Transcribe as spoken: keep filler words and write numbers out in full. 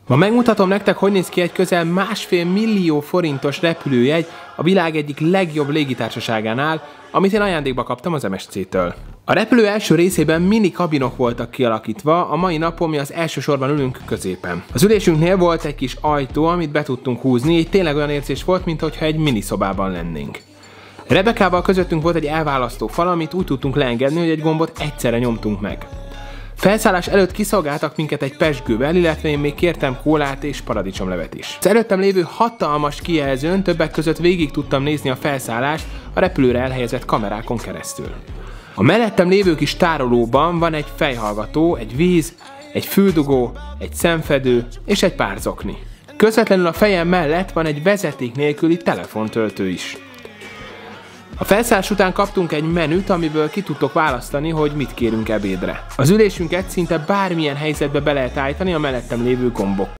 Ma megmutatom nektek, hogy néz ki egy közel másfél millió forintos repülőjegy a világ egyik legjobb légitársaságánál, amit én ajándékba kaptam az em es cé-től. A repülő első részében mini kabinok voltak kialakítva, a mai napon mi az első sorban ülünk középen. Az ülésünknél volt egy kis ajtó, amit be tudtunk húzni, így tényleg olyan érzés volt, mintha egy mini szobában lennénk. Rebekával közöttünk volt egy elválasztó fal, amit úgy tudtunk leengedni, hogy egy gombot egyszerre nyomtunk meg. Felszállás előtt kiszolgáltak minket egy pezsgővel, illetve én még kértem kólát és paradicsomlevet is. Az előttem lévő hatalmas kijelzőn többek között végig tudtam nézni a felszállást a repülőre elhelyezett kamerákon keresztül. A mellettem lévő kis tárolóban van egy fejhallgató, egy víz, egy füldugó, egy szemfedő és egy pár zokni. Közvetlenül a fejem mellett van egy vezeték nélküli telefontöltő is. A felszállás után kaptunk egy menüt, amiből ki tudtok választani, hogy mit kérünk ebédre. Az ülésünket szinte bármilyen helyzetbe be lehet állítani a mellettem lévő gombok.